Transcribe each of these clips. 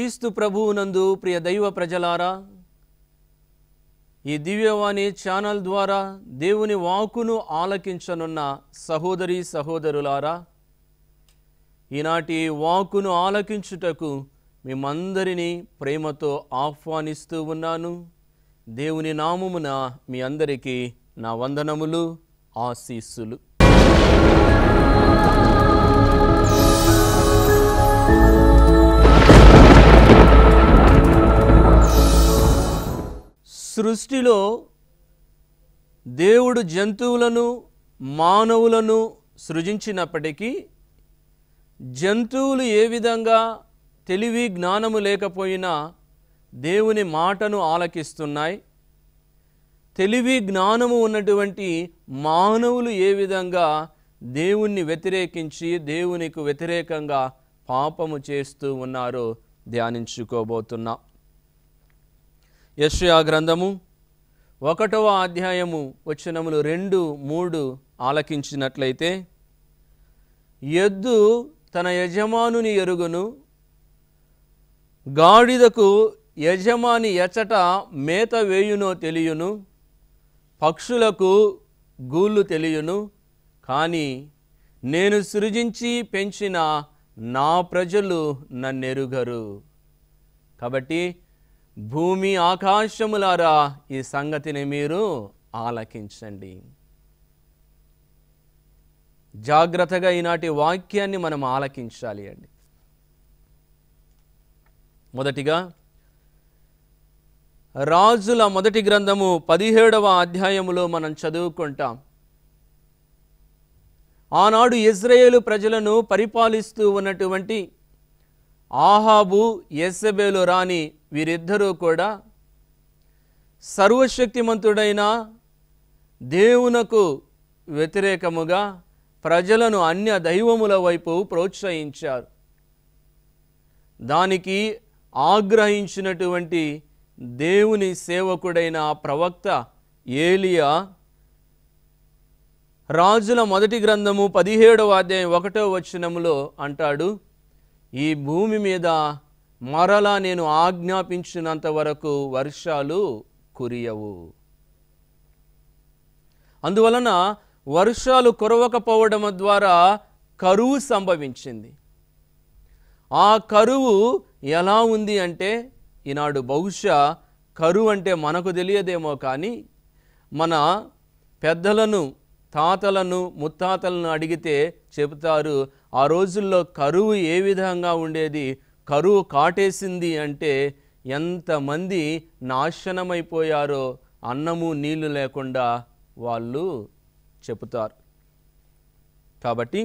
క్రీస్తు ప్రభువునందు ప్రియ దైవ ప్రజలారా, ఈ దివ్యవాణి ఛానల్ ద్వారా దేవుని వాక్కును ఆలకించనున్న సహోదరి సహోదరులారా, ఈనాటి వాక్కును ఆలకించుటకు మిమ్మందరినీ ప్రేమతో ఆహ్వానిస్తూ ఉన్నాను. దేవుని నామమున మీ అందరికీ నా వందనములు, ఆశీస్సులు. సృష్టిలో దేవుడు జంతువులను మానవులను సృజించినప్పటికీ జంతువులు ఏ విధంగా తెలివి జ్ఞానము లేకపోయినా దేవుని మాటను ఆలకిస్తున్నాయి, తెలివి జ్ఞానము ఉన్నటువంటి మానవులు ఏ విధంగా దేవుణ్ణి వ్యతిరేకించి దేవునికి వ్యతిరేకంగా పాపము చేస్తూ ఉన్నారో ధ్యానించుకోబోతున్నాం. యెషయా గ్రంథము 1వ అధ్యాయము వచనములు 2, 3 ఆలకించినట్లయితే, ఎద్దు తన యజమానుని ఎరుగును, గాడిదకు యజమాని ఎచ్చట మేత వేయునో తెలియును, పక్షులకు గూళ్ళు తెలియును, కానీ నేను సృజించి పెంచిన నా ప్రజలు నన్నెరుగరు. కాబట్టి భూమి ఆకాశములారా, ఈ సంగతిని మీరు ఆలకించండి. జాగ్రత్తగా ఈనాటి వాక్యాన్ని మనం ఆలకించాలి అండి. మొదటిగా రాజుల మొదటి గ్రంథము 17వ అధ్యాయములో మనం చదువుకుంటాం. ఆనాడు ఇజ్రాయేలు ప్రజలను పరిపాలిస్తూ ఉన్నటువంటి ఆహాబు, యెజెబెలు రాణి వీరిద్దరూ కూడా సర్వశక్తిమంతుడైన దేవునకు వ్యతిరేకముగా ప్రజలను అన్య దైవముల వైపు ప్రోత్సహించారు. దానికి ఆగ్రహించినటువంటి దేవుని సేవకుడైన ప్రవక్త ఏలియా రాజుల మొదటి గ్రంథము 17వ అధ్యాయం 1వ వచనములో అంటాడు, ఈ భూమి మీద మరలా నేను ఆజ్ఞాపించినంత వరకు వర్షాలు కురియవు. అందువలన వర్షాలు కురవకపోవడం ద్వారా కరువు సంభవించింది. ఆ కరువు ఎలా ఉంది అంటే, ఈనాడు బహుశా కరువు అంటే మనకు తెలియదేమో కానీ మన పెద్దలను, తాతలను, ముత్తాతలను అడిగితే చెబుతారు, ఆ రోజుల్లో కరువు ఏ విధంగా ఉండేది, కరువు కాటేసింది అంటే ఎంతమంది నాశనమైపోయారో అన్నము నీళ్లు లేకుండా వాళ్ళు చెబుతారు. కాబట్టి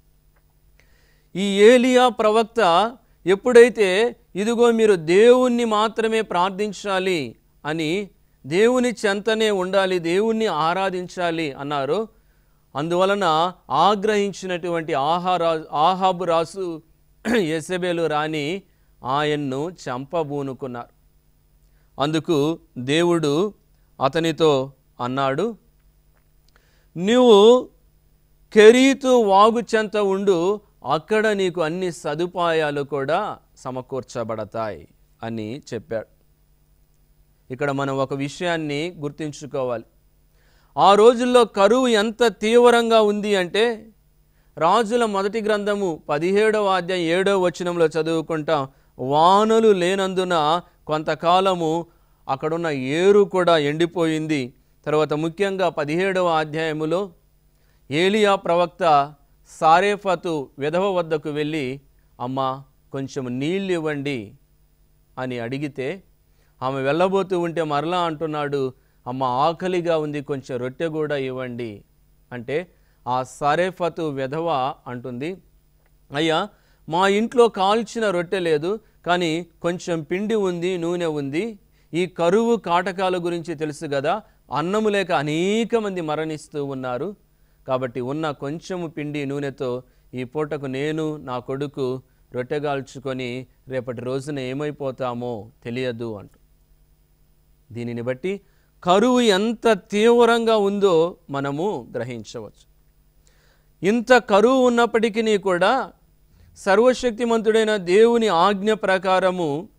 ఈ ఏలియా ప్రవక్త ఎప్పుడైతే ఇదిగో మీరు దేవుణ్ణి మాత్రమే ప్రార్థించాలి అని, దేవుని చెంతనే ఉండాలి, దేవుణ్ణి ఆరాధించాలి అన్నారో, అందువలన ఆగ్రహించినటువంటి ఆహాబు రాజు యెజెబెలు రాణి ఆయన్ను చంపబూనుకున్నారు. అందుకు దేవుడు అతనితో అన్నాడు, నీవు కెరీతు వాగు చెంత ఉండు, అక్కడ నీకు అన్ని సదుపాయాలు కూడా సమకూర్చబడతాయి అని చెప్పాడు. ఇక్కడ మనం ఒక విషయాన్ని గుర్తుంచుకోవాలి. ఆ రోజుల్లో కరువు ఎంత తీవ్రంగా ఉంది అంటే, రాజుల మొదటి గ్రంథము 17వ అధ్యాయం 7వ వచనంలో చదువుకుంటాం, వానలు లేనందున కొంతకాలము అక్కడున్న ఏరు కూడా ఎండిపోయింది. తర్వాత ముఖ్యంగా 17వ అధ్యాయములో ఏలియా ప్రవక్త సారేఫతు విధవ వద్దకు వెళ్ళి, అమ్మ కొంచెం నీళ్ళు ఇవ్వండి అని అడిగితే, ఆమె వెళ్ళబోతూ ఉంటే మరలా అంటున్నాడు, అమ్మ ఆకలిగా ఉంది, కొంచెం రొట్టె కూడా ఇవ్వండి అంటే, ఆ సారేఫతు విధవ అంటుంది, అయ్యా మా ఇంట్లో కాల్చిన రొట్టె లేదు, కానీ కొంచెం పిండి ఉంది, నూనె ఉంది, ఈ కరువు కాటకాల గురించి తెలుసు కదా, అన్నము లేక అనేక మంది మరణిస్తూ ఉన్నారు, కాబట్టి ఉన్న కొంచెము పిండి నూనెతో ఈ పూటకు నేను నా కొడుకు రొట్టెగాల్చుకొని రేపటి రోజున ఏమైపోతామో తెలియదు అంటూ. దీనిని బట్టి కరువు ఎంత తీవ్రంగా ఉందో మనము గ్రహించవచ్చు. ఇంత కరువు ఉన్నప్పటికీ కూడా సర్వశక్తిమంతుడైన దేవుని ఆజ్ఞ ప్రకారము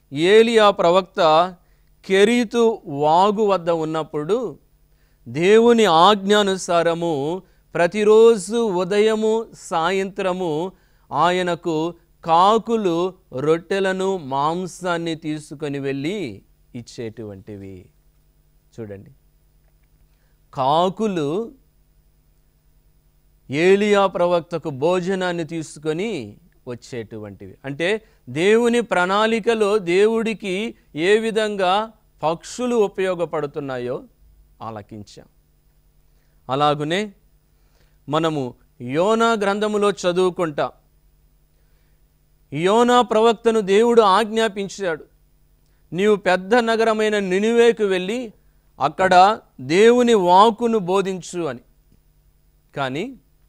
ఏలియా ప్రవక్త కెరీతు వాగు వద్ద ఉన్నప్పుడు దేవుని ఆజ్ఞానుసారము ప్రతిరోజు ఉదయము సాయంత్రము ఆయనకు కాకులు రొట్టెలను మాంసాన్ని తీసుకొని వెళ్ళి ఇచ్చేటువంటివి. చూడండి, కాకులు ఏలియా ప్రవక్తకు భోజనాన్ని తీసుకొని వచ్చేటువంటివి. అంటే దేవుని ప్రణాళికలో దేవుడికి ఏ విధంగా పక్షులు ఉపయోగపడుతున్నాయో ఆలకించాం. అలాగునే మనము యోనా గ్రంథములో చదువుకుంటాం. యోనా ప్రవక్తను దేవుడు ఆజ్ఞాపించాడు, నీవు పెద్ద నగరమైన నినివేకు వెళ్ళి అక్కడ దేవుని వాక్కును బోధించు అని. కానీ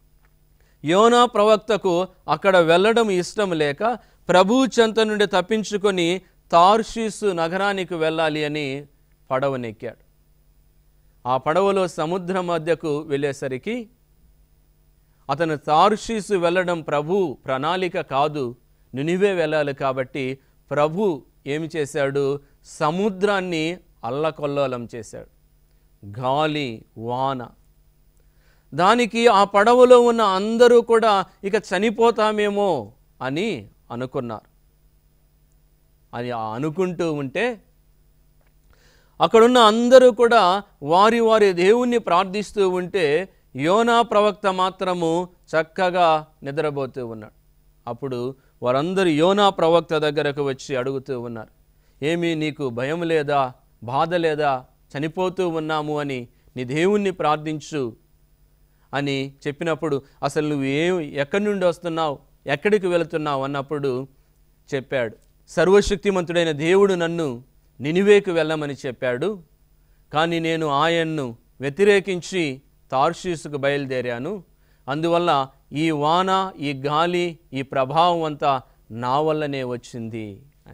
యోనా ప్రవక్తకు అక్కడ వెళ్ళడం ఇష్టం లేక ప్రభువు చెంత నుండి తప్పించుకొని తార్షీసు నగరానికి వెళ్ళాలి అని పడవనెక్కాడు. ఆ పడవలో సముద్రం మధ్యకు వెళ్ళేసరికి అతను తార్షీసు వెళ్ళడం ప్రభు ప్రణాళిక కాదు, నినివే వెళ్ళాలి కాబట్టి ప్రభు ఏమి చేశాడు, సముద్రాన్ని అల్లకొల్లోలం చేశాడు. గాలి వాన, దానికి ఆ పడవలో ఉన్న అందరూ కూడా ఇక చనిపోతామేమో అని అనుకున్నారు. అని అనుకుంటూ ఉంటే అక్కడున్న అందరూ కూడా వారి వారి దేవుణ్ణి ప్రార్థిస్తూ ఉంటే యోనా ప్రవక్త మాత్రము చక్కగా నిద్రపోతూ ఉన్నాడు. అప్పుడు వారందరూ యోనా ప్రవక్త దగ్గరకు వచ్చి అడుగుతూ ఉన్నారు, ఏమీ నీకు భయం లేదా, బాధ లేదా, చనిపోతూ ఉన్నాము అని నీ దేవుణ్ణి ప్రార్థించు అని చెప్పినప్పుడు, అసలు నువ్వు ఎక్కడి నుండి వస్తున్నావు, ఎక్కడికి వెళుతున్నావు అన్నప్పుడు చెప్పాడు, సర్వశక్తిమంతుడైన దేవుడు నన్ను నినివేకు వెళ్ళమని చెప్పాడు, కానీ నేను ఆయన్ను వ్యతిరేకించి తార్షీసుకు బయలుదేరాను, అందువల్ల ఈ వాన, ఈ గాలి, ఈ ప్రభావం అంతా నా వల్లనే వచ్చింది అని.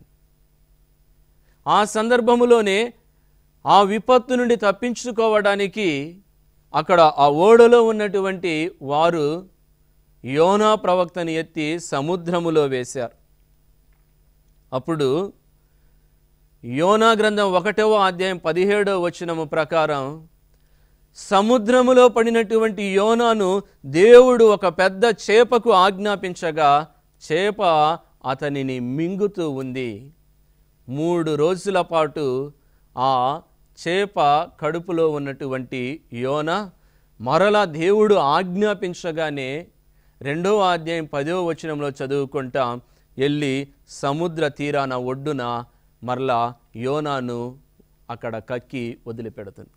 ఆ సందర్భములోనే ఆ విపత్తు నుండి తప్పించుకోవడానికి అక్కడ ఆ ఓడలో ఉన్నటువంటి వారు యోనా ప్రవక్తని ఎత్తి సముద్రములో వేశారు. అప్పుడు యోనా గ్రంథం 1వ అధ్యాయం 17వ వచనము ప్రకారం సముద్రములో పడినటువంటి యోనాను దేవుడు ఒక పెద్ద చేపకు ఆజ్ఞాపించగా చేప అతనిని మింగుతూ ఉంది. 3 రోజుల పాటు ఆ చేప కడుపులో ఉన్నటువంటి యోనా మరలా దేవుడు ఆజ్ఞాపించగానే 2వ అధ్యాయం 10వ వచనంలో చదువుకుంటాం, వెళ్ళి సముద్ర తీరాన ఒడ్డున మరలా యోనాను అక్కడ కక్కి వదిలిపెడుతుంది.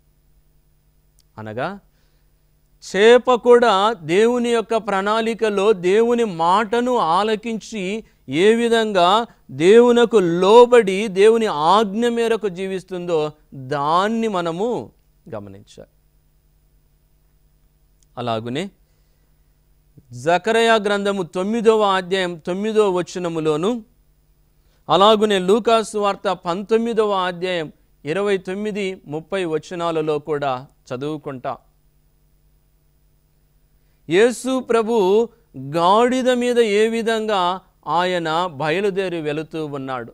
అనగా చేప కూడా దేవుని యొక్క ప్రణాళికలో దేవుని మాటను ఆలకించి ఏ విధంగా దేవునకు లోబడి దేవుని ఆజ్ఞ మేరకు జీవిస్తుందో దాన్ని మనము గమనించాలి. అలాగునే జకరయా గ్రంథము 9వ అధ్యాయం 9వ వచనములోను, అలాగునే లూకా సువార్త 19వ అధ్యాయం 29, 30 వచనాలలో కూడా చదువుకుంటా. యేసు ప్రభు గాడిద మీద ఏ విధంగా ఆయన బయలుదేరి వెళుతూ ఉన్నాడు.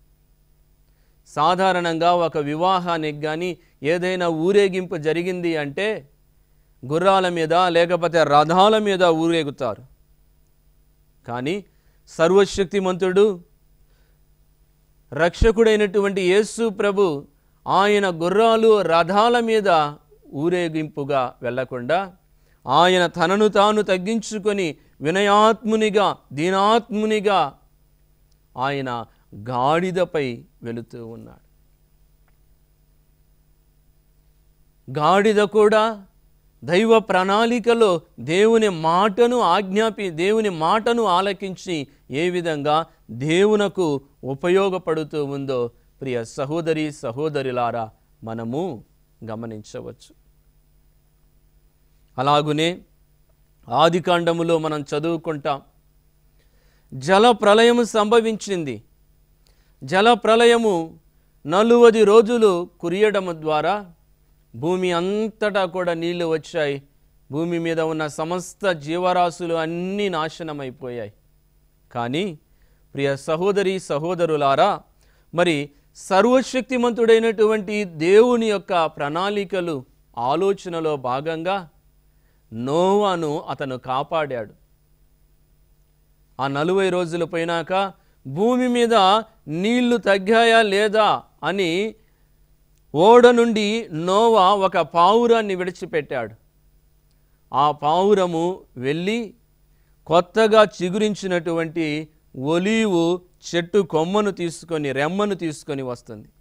సాధారణంగా ఒక వివాహానికి కానీ ఏదైనా ఊరేగింపు జరిగింది అంటే గుర్రాల మీద లేకపోతే రథాల మీద ఊరేగుతారు. కానీ సర్వశక్తిమంతుడు రక్షకుడైనటువంటి యేసు ప్రభు ఆయన గుర్రాలు రథాల మీద ఊరేగింపుగా వెళ్లకుండా ఆయన తనను తాను తగ్గించుకొని వినయాత్మునిగా దీనాత్మునిగా ఆయన గాడిదపై వెళుతూ ఉన్నాడు. గాడిద కూడా దైవ ప్రణాళికలో దేవుని మాటను ఆలకించి ఏ విధంగా దేవునకు ఉపయోగపడుతూ ఉందో ప్రియ సహోదరి సహోదరులారా మనము గమనించవచ్చు. అలాగునే ఆదికాండములో మనం చదువుకుంటాం, జల ప్రళయము సంభవించింది. జల ప్రళయము 40 రోజులు కురియడము ద్వారా భూమి అంతటా కూడా నీళ్లు వచ్చాయి. భూమి మీద ఉన్న సమస్త జీవరాశులు అన్నీ నాశనమైపోయాయి. కానీ ప్రియ సహోదరి సహోదరులారా మరి సర్వశక్తిమంతుడైనటువంటి దేవుని యొక్క ప్రణాళికలు ఆలోచనలో భాగంగా నోవాను అతను కాపాడాడు. ఆ 40 రోజులు పోయినాక భూమి మీద నీళ్లు తగ్గాయా లేదా అని ఓడ నుండి నోవా ఒక పావురాన్ని విడిచిపెట్టాడు. ఆ పావురము వెళ్ళి కొత్తగా చిగురించినటువంటి ఒలీవు చెట్టు కొమ్మను తీసుకొని రెమ్మను తీసుకొని వస్తుంది.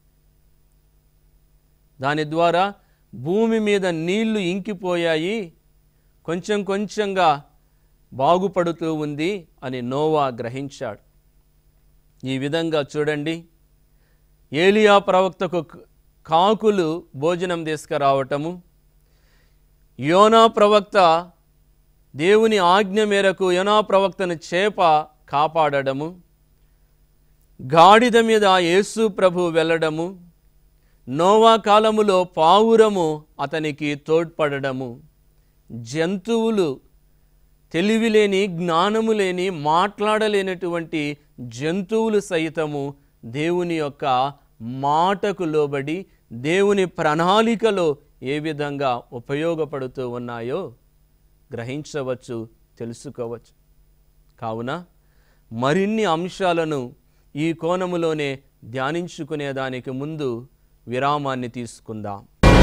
దాని ద్వారా భూమి మీద నీళ్లు ఇంకిపోయాయి, కొంచెం కొంచెంగా బాగుపడుతూ ఉంది అని నోవా గ్రహించాడు. ఈ విధంగా చూడండి, ఏలియా ప్రవక్తకు కాకులు భోజనం తీసుకురావటము, యోనా ప్రవక్త దేవుని ఆజ్ఞ మేరకు యోనా ప్రవక్తను చేప కాపాడడము, గాడిద మీద యేసు ప్రభు వెళ్ళడము, నోవా కాలములో పావురము అతనికి తోడ్పడము, జంతువులు తెలివిలేని జ్ఞానము లేని మాట్లాడలేనటువంటి జంతువులు సైతము దేవుని యొక్క మాటకు లోబడి దేవుని ప్రణాళికలో ఏ విధంగా ఉపయోగపడుతూ ఉన్నాయో గ్రహించవచ్చు, తెలుసుకోవచ్చు. కావున మరిన్ని అంశాలను ఈ కోణములోనే ధ్యానించుకునేదానికి ముందు విరామాన్ని తీసుకుందాం.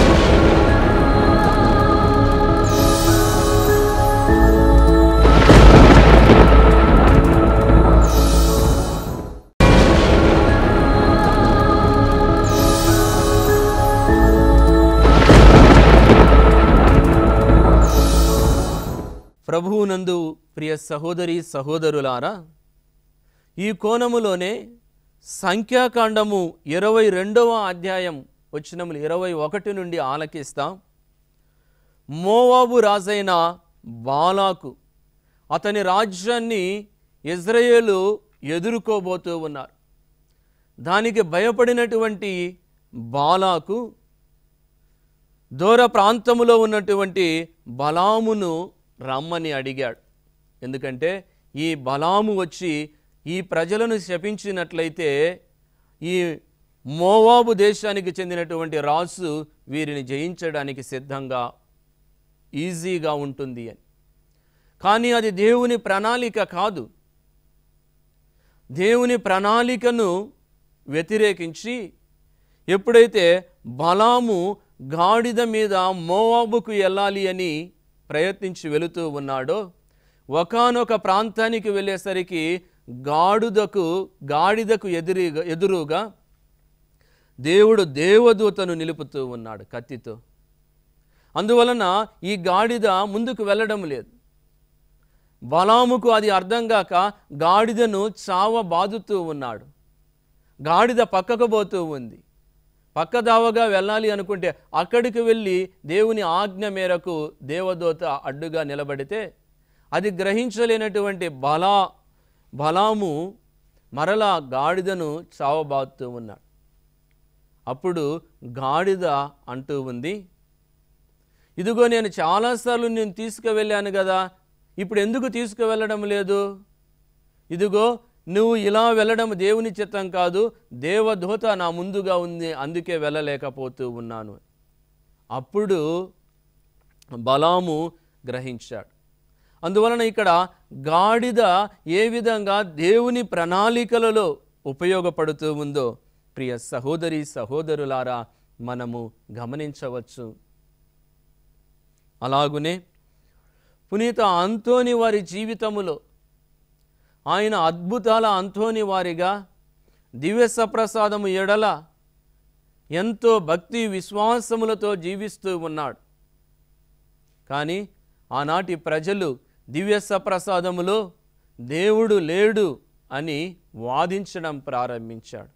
ప్రభువునందు ప్రియ సహోదరి సహోదరులారా, ఈ కోణములోనే సంఖ్యాకాండము 22వ అధ్యాయం వచనములు 21 నుండి ఆలకిస్తాం. మోవాబు రాజైన బాలాకు అతని రాజ్యాన్ని ఇజ్రాయేలు ఎదుర్కోబోతూ ఉన్నారు. దానికి భయపడినటువంటి బాలాకు దూర ప్రాంతములో ఉన్నటువంటి బలామును రమ్మని అడిగాడు. ఎందుకంటే ఈ బలాము వచ్చి ఈ ప్రజలను శపించినట్లయితే ఈ మోవాబు దేశానికి చెందినటువంటి రాజు వీరిని జయించడానికి సిద్ధంగా ఈజీగా ఉంటుంది అని. కానీ అది దేవుని ప్రణాళిక కాదు. దేవుని ప్రణాళికను వ్యతిరేకించి ఎప్పుడైతే బలాము గాడిద మీద మోవాబుకు వెళ్ళాలి అని ప్రయత్నించి వెళుతూ ఉన్నాడో, ఒకానొక ప్రాంతానికి వెళ్ళేసరికి గాడిదకు ఎదురుగా దేవుడు దేవదూతను నిలుపుతూ ఉన్నాడు కత్తితో. అందువలన ఈ గాడిద ముందుకు వెళ్ళడం లేదు. బలాముకు అది అర్థం కాక గాడిదను చావబాదుతూ ఉన్నాడు. గాడిద పక్కకు పోతూ ఉంది. పక్కదావగా వెళ్ళాలి అనుకుంటే అక్కడికి వెళ్ళి దేవుని ఆజ్ఞ మేరకు దేవదూత అడ్డుగా నిలబడితే అది గ్రహించలేనటువంటి బలాము మరలా గాడిదను చావబాదుతూ ఉన్నాడు. అప్పుడు గాడిద అంటూ ఉంది, ఇదిగో నేను చాలాసార్లు నేను తీసుకువెళ్ళాను కదా, ఇప్పుడు ఎందుకు తీసుకువెళ్ళడం లేదు? ఇదిగో నువ్వు ఇలా వెళ్ళడం దేవుని చిత్తం కాదు, దేవదూత నా ముందుగా ఉంది, అందుకే వెళ్ళలేకపోతూ ఉన్నాను. అప్పుడు బలాము గ్రహించాడు. అందువలన ఇక్కడ గాడిద ఏ విధంగా దేవుని ప్రణాళికలలో ఉపయోగపడుతూ ఉందో ప్రియ సహోదరి సహోదరులారా మనము గమనించవచ్చు. అలాగునే పునీత అంతోని వారి జీవితములో ఆయన అద్భుతాల అంతోని వారిగా దివ్య సప్రసాదము ఎడల ఎంతో భక్తి విశ్వాసములతో జీవిస్తూ ఉన్నాడు. కానీ ఆనాటి ప్రజలు దివ్య సప్రసాదములో దేవుడు లేడు అని వాదించడం ప్రారంభించాడు.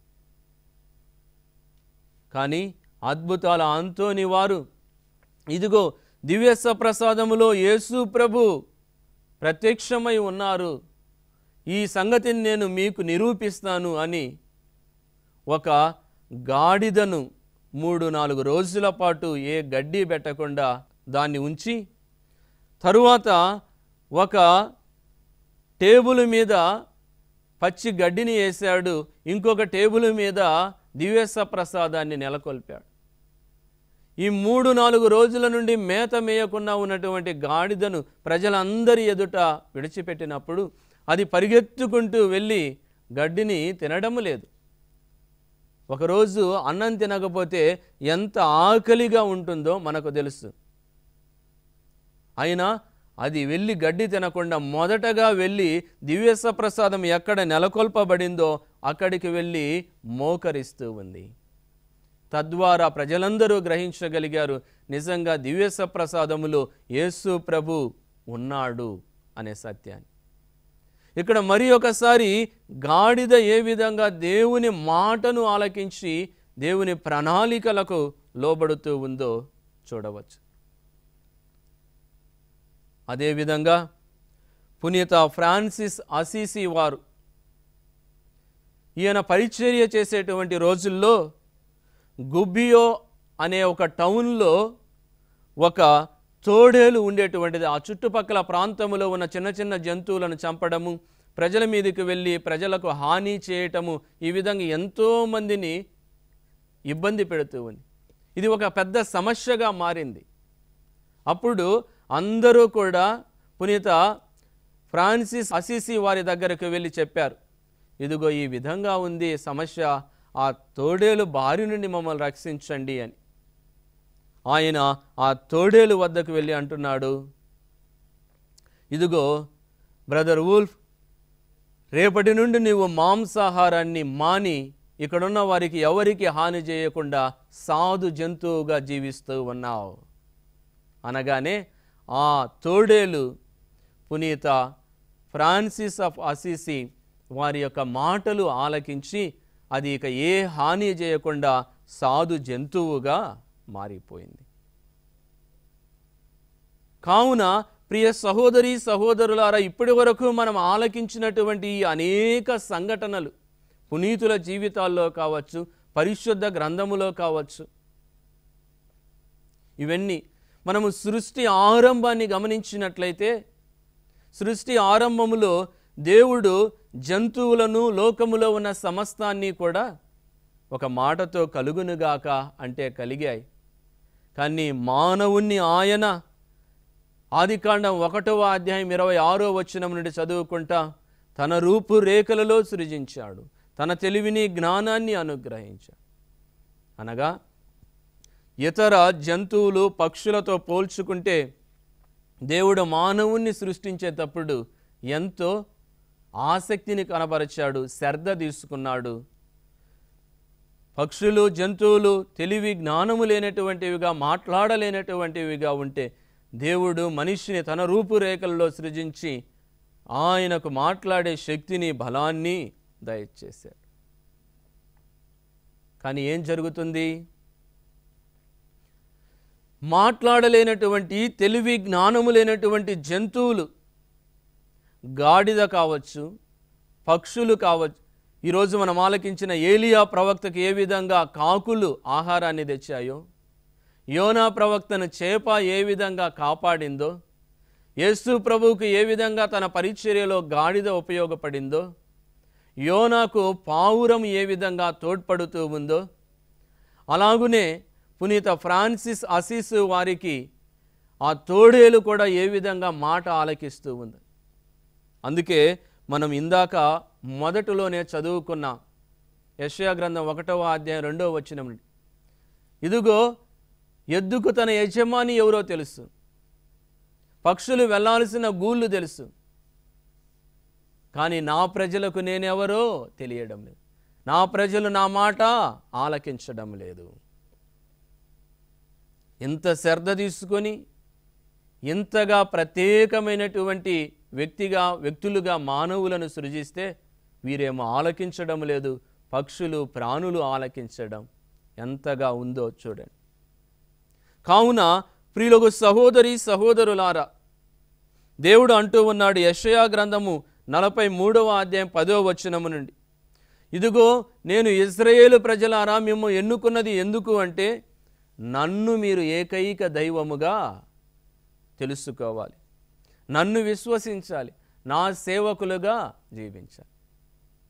కానీ అద్భుతాల అంతోని వారు ఇదిగో దివ్య సప్రసాదములో యేసు ప్రభు ప్రత్యక్షమై ఉన్నారు, ఈ సంగతిని నేను మీకు నిరూపిస్తాను అని ఒక గాడిదను 3-4 రోజుల పాటు ఏ గడ్డి పెట్టకుండా దాన్ని ఉంచి తరువాత ఒక టేబుల్ మీద పచ్చి గడ్డిని వేశాడు, ఇంకొక టేబుల్ మీద దివ్య ప్రసాదాన్ని నెలకొల్పాడు. ఈ 3-4 రోజుల నుండి మేత మేయకుండా ఉన్నటువంటి గాడిదను ప్రజలందరి ఎదుట విడిచిపెట్టినప్పుడు అది పరిగెత్తుకుంటూ వెళ్ళి గడ్డిని తినడం లేదు. ఒకరోజు అన్నం తినకపోతే ఎంత ఆకలిగా ఉంటుందో మనకు తెలుసు. అయినా అది వెళ్ళి గడ్డి తినకుండా మొదటగా వెళ్ళి దివ్య ప్రసాదం ఎక్కడ నెలకొల్పబడిందో అక్కడికి వెళ్ళి మోకరిస్తూ ఉంది. తద్వారా ప్రజలందరూ గ్రహించగలిగారు, నిజంగా దివ్య ప్రసాదములో యేసు ప్రభు ఉన్నాడు అనే సత్యాన్ని. ఇక్కడ మరి ఒకసారి గాడిద ఏ విధంగా దేవుని మాటను ఆలకించి దేవుని ప్రణాళికలకు లోబడుతూ ఉందో చూడవచ్చు. అదేవిధంగా పునీత ఫ్రాన్సిస్ అసీసీ వారు ఈయన పరిచర్య చేసేటువంటి రోజుల్లో గుబ్బియో అనే ఒక టౌన్లో ఒక తోడేలు ఉండేటువంటిది. ఆ చుట్టుపక్కల ప్రాంతంలో ఉన్న చిన్న చిన్న జంతువులను చంపడము, ప్రజల మీదకి వెళ్ళి ప్రజలకు హాని చేయటము, ఈ విధంగా ఎంతోమందిని ఇబ్బంది పెడుతూ ఉంది. ఇది ఒక పెద్ద సమస్యగా మారింది. అప్పుడు అందరూ కూడా పునీత ఫ్రాన్సిస్ అసీసీ వారి దగ్గరకు వెళ్ళి చెప్పారు, ఇదిగో ఈ విధంగా ఉంది సమస్య, ఆ తోడేలు బారి నుండి మమ్మల్ని రక్షించండి అని. ఆయన ఆ తోడేలు వద్దకు వెళ్ళి అంటున్నాడు, ఇదిగో బ్రదర్ వూల్ఫ్, రేపటి నుండి నీవు మాంసాహారాన్ని మాని ఇక్కడున్న వారికి ఎవరికి హాని చేయకుండా సాధు జంతువుగా జీవిస్తూ ఉన్నావు అనగానే ఆ తోడేలు పునీత ఫ్రాన్సిస్ ఆఫ్ అసీసీ వారి యొక్క మాటలు ఆలకించి అది ఇక ఏ హాని చేయకుండా సాధు జంతువుగా మారిపోయింది. కావున ప్రియ సహోదరి సహోదరులారా, ఇప్పటి వరకు మనం ఆలకించినటువంటి ఈ అనేక సంఘటనలు పునీతుల జీవితాల్లో కావచ్చు, పరిశుద్ధ గ్రంథములో కావచ్చు, ఇవన్నీ మనము సృష్టి ఆరంభాన్ని గమనించినట్లయితే సృష్టి ఆరంభములో దేవుడు జంతువులను లోకములో ఉన్న సమస్తాన్ని కూడా ఒక మాటతో కలుగునుగాక అంటే కలిగాయి. కానీ మానవుణ్ణి ఆయన ఆదికాండం 1వ అధ్యాయం 26వ వచనం నుండి చదువుకుంటా తన రూపురేఖలలో సృజించాడు, తన తెలివిని జ్ఞానాన్ని అనుగ్రహించాడు. అనగా ఇతర జంతువులు పక్షులతో పోల్చుకుంటే దేవుడు మానవుణ్ణి సృష్టించేటప్పుడు ఎంతో ఆసక్తిని కనబరిచాడు, శ్రద్ధ తీసుకున్నాడు. పక్షులు జంతువులు తెలివి జ్ఞానము లేనటువంటివిగా, మాట్లాడలేనటువంటివిగా ఉంటే దేవుడు మనిషిని తన రూపురేఖల్లో సృజించి ఆయనకు మాట్లాడే శక్తిని బలాన్ని దయచేశాడు. కానీ ఏం జరుగుతుంది? మాట్లాడలేనటువంటి తెలివి జ్ఞానము లేనటువంటి జంతువులు, గాడిద కావచ్చు, పక్షులు కావచ్చు, ఈరోజు మనం ఆలకించిన ఏలియా ప్రవక్తకు ఏ విధంగా కాకులు ఆహారాన్ని తెచ్చాయో, యోనా ప్రవక్తను చేప ఏ విధంగా కాపాడిందో, యేసు ప్రభువుకు ఏ విధంగా తన పరిచర్యలో గాడిద ఉపయోగపడిందో, యోనాకు పావురం ఏ విధంగా తోడ్పడుతూ ఉందో, అలాగునే పునీత ఫ్రాన్సిస్ అసీసు వారికి ఆ తోడేలు కూడా ఏ విధంగా మాట ఆలకిస్తూ ఉంది. అందుకే మనం ఇందాక మొదటిలోనే చదువుకున్న యెషయా గ్రంథం 1వ అధ్యాయం 2వ వచనం నుండి, ఇదిగో ఎద్దుకు తన యజమాని ఎవరో తెలుసు, పక్షులు వెళ్ళాల్సిన గూళ్ళు తెలుసు, కానీ నా ప్రజలకు నేనెవరో తెలియడం లేదు, నా ప్రజలు నా మాట ఆలకించడం లేదు. ఇంత శ్రద్ధ తీసుకొని ఇంతగా ప్రత్యేకమైనటువంటి వ్యక్తులుగా మానవులను సృజిస్తే వీరేమో ఆలకించడం లేదు, పక్షులు ప్రాణులు ఆలకించడం ఎంతగా ఉందో చూడండి. కావున ప్రియులకు సహోదరి సహోదరులారా, దేవుడు అంటూ ఉన్నాడు యెషయా గ్రంథము 43వ అధ్యాయం 10వ వచనము నుండి, ఇదిగో నేను ఇశ్రాయేలు ప్రజలారా మిమ్ము ఎన్నుకున్నది ఎందుకు అంటే నన్ను మీరు ఏకైక దైవముగా తెలుసుకోవాలి, నన్ను విశ్వసించాలి, నా సేవకులుగా జీవించాలి.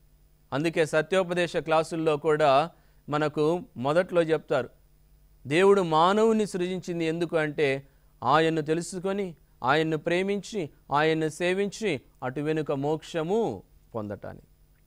అందుకే సత్యోపదేశ క్లాసుల్లో కూడా మనకు మొదట్లో చెప్తారు, దేవుడు మానవుని సృజించింది ఎందుకు అంటే ఆయన్ను తెలుసుకొని, ఆయన్ను ప్రేమించి, ఆయన్ను సేవించి అటు వెనుక మోక్షము పొందటానికి.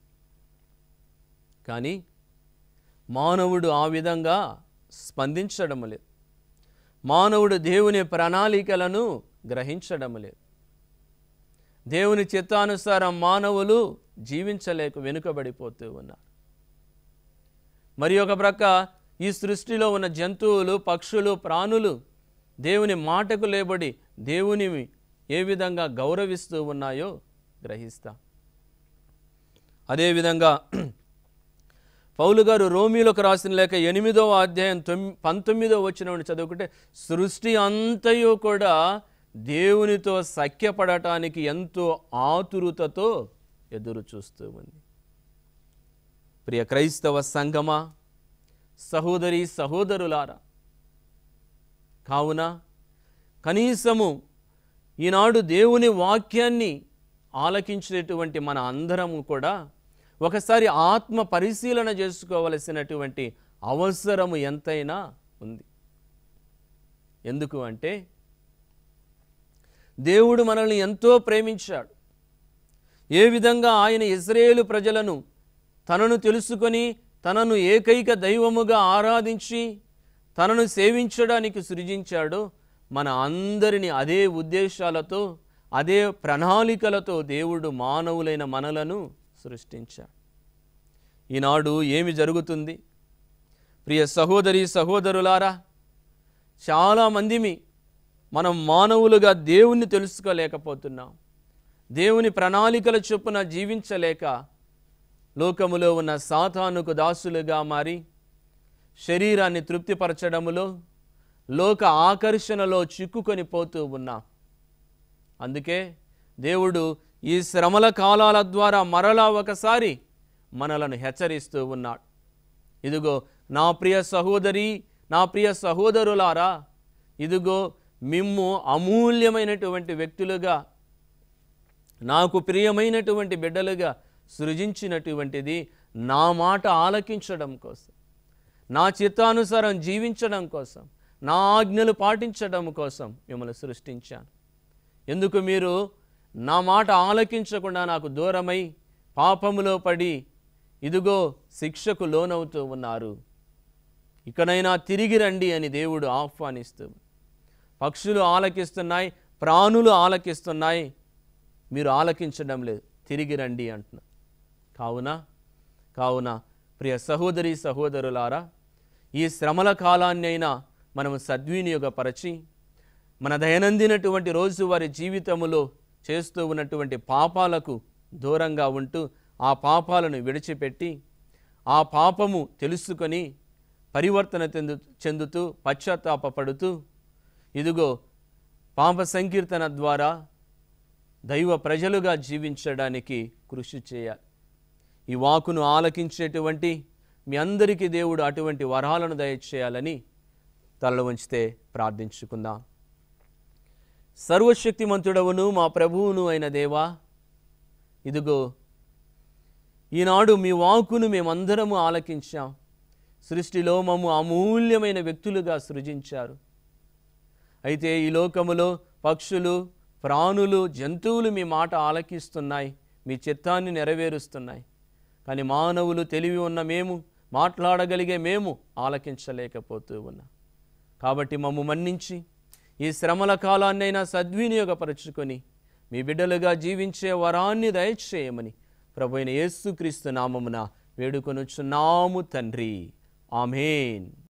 కానీ మానవుడు ఆ విధంగా స్పందించడం లేదు. మానవుడు దేవుని ప్రణాళికలను గ్రహించడం లేదు. దేవుని చిత్తానుసారం మానవులు జీవించలేక వెనుకబడిపోతూ ఉన్నారు. మరి ఒక ప్రక్క ఈ సృష్టిలో ఉన్న జంతువులు, పక్షులు, ప్రాణులు దేవుని మాటకు లేబడి దేవుని ఏ విధంగా గౌరవిస్తూ ఉన్నాయో గ్రహిస్తా. అదేవిధంగా పౌలు గారు రోమీలకు రాసిన లేఖ 8వ అధ్యాయం 19వ వచనం చదువుకుంటే, సృష్టి అంతయు కూడా దేవునితో సఖ్యపడటానికి ఎంతో ఆతురతతో ఎదురు చూస్తూ ఉంది. ప్రియ క్రైస్తవ సంఘమా, సహోదరి సహోదరులారా, కావున కనీసము ఈనాడు దేవుని వాక్యాన్ని ఆలకించేటువంటి మన అందరము కూడా ఒకసారి ఆత్మ పరిశీలన చేసుకోవలసినటువంటి అవసరము ఎంతైనా ఉంది. ఎందుకు అంటే దేవుడు మనల్ని ఎంతో ప్రేమించాడు. ఏ విధంగా ఆయన ఇశ్రాయేలు ప్రజలను తనను తెలుసుకొని తనను ఏకైక దైవముగా ఆరాధించి తనను సేవించడానికి సృజించాడో మన అందరినీ అదే ఉద్దేశాలతో, అదే ప్రణాళికలతో దేవుడు మానవులైన మనలను సృష్టించాడు. ఈనాడు ఏమి జరుగుతుంది? ప్రియ సహోదరి సహోదరులారా, చాలామందిమి మనం మానవులుగా దేవుణ్ణి తెలుసుకోలేకపోతున్నాం. దేవుని ప్రణాళికల చొప్పున జీవించలేక లోకములో ఉన్న సాతానుకు దాసులుగా మారి శరీరాన్ని తృప్తిపరచడములో, లోక ఆకర్షణలో చిక్కుకొని పోతూ ఉన్నాం. అందుకే దేవుడు ఈ శ్రమల కాలాల ద్వారా మరలా ఒకసారి మనలను హెచ్చరిస్తూ ఉన్నాడు. ఇదిగో నా ప్రియ సహోదరి, నా ప్రియ సహోదరులారా, ఇదిగో మిమ్ము అమూల్యమైనటువంటి వ్యక్తులుగా, నాకు ప్రియమైనటువంటి బిడ్డలుగా సృజించినటువంటిది నా మాట ఆలకించడం కోసం, నా చిత్తానుసారం జీవించడం కోసం, నా ఆజ్ఞలు పాటించడం కోసం మిమ్మల్ని సృష్టించాను. ఎందుకు మీరు నా మాట ఆలకించకుండా నాకు దూరమై పాపములో పడి ఇదిగో శిక్షకు లోనవుతూ ఉన్నారు? ఇకనైనా తిరిగి రండి అని దేవుడు ఆహ్వానిస్తూ, పక్షులు ఆలకిస్తున్నాయి, ప్రాణులు ఆలకిస్తున్నాయి, మీరు ఆలకించడం లేదు, తిరిగి రండి అంటున్నారు. కావున ప్రియ సహోదరి సహోదరులారా, ఈ శ్రమల కాలాన్ని అయినా మనము సద్వినియోగపరచి మన దైనందినటువంటి రోజువారి జీవితములో చేస్తూ ఉన్నటువంటి పాపాలకు దూరంగా ఉంటూ ఆ పాపాలను విడిచిపెట్టి ఆ పాపము తెలుసుకొని పరివర్తన చెందుతూ పశ్చాత్తాపపడుతూ ఇదిగో పాప సంకీర్తన ద్వారా దైవ ప్రజలుగా జీవించడానికి కృషి చేయాలి. ఈ వాక్కును ఆలకించేటువంటి మీ అందరికీ దేవుడు అటువంటి వరాలను దయచేయాలని తలలో ఉంచితే ప్రార్థించుకుందాం. సర్వశక్తిమంతుడవును మా ప్రభువును అయిన దేవా, ఇదిగో ఈనాడు మీ వాక్కును మేమందరము ఆలకించాం. సృష్టిలో మమ్ము అమూల్యమైన వ్యక్తులుగా సృజించారు. అయితే ఈ లోకములో పక్షులు, ప్రాణులు, జంతువులు మీ మాట ఆలకిస్తున్నాయి, మీ చిత్తాన్ని నెరవేరుస్తున్నాయి. కానీ మానవులు, తెలివి ఉన్న మేము, మాట్లాడగలిగే మేము ఆలకించలేకపోతూ ఉన్నాం. కాబట్టి మమ్ము మన్నించి ఈ శ్రమల కాలాన్నైనా సద్వినియోగపరచుకొని మీ బిడ్డలుగా జీవించే వరాన్ని దయచేయమని ప్రభువైన యేసుక్రీస్తు నామమున వేడుకొనుచున్నాము తండ్రి. ఆమేన్.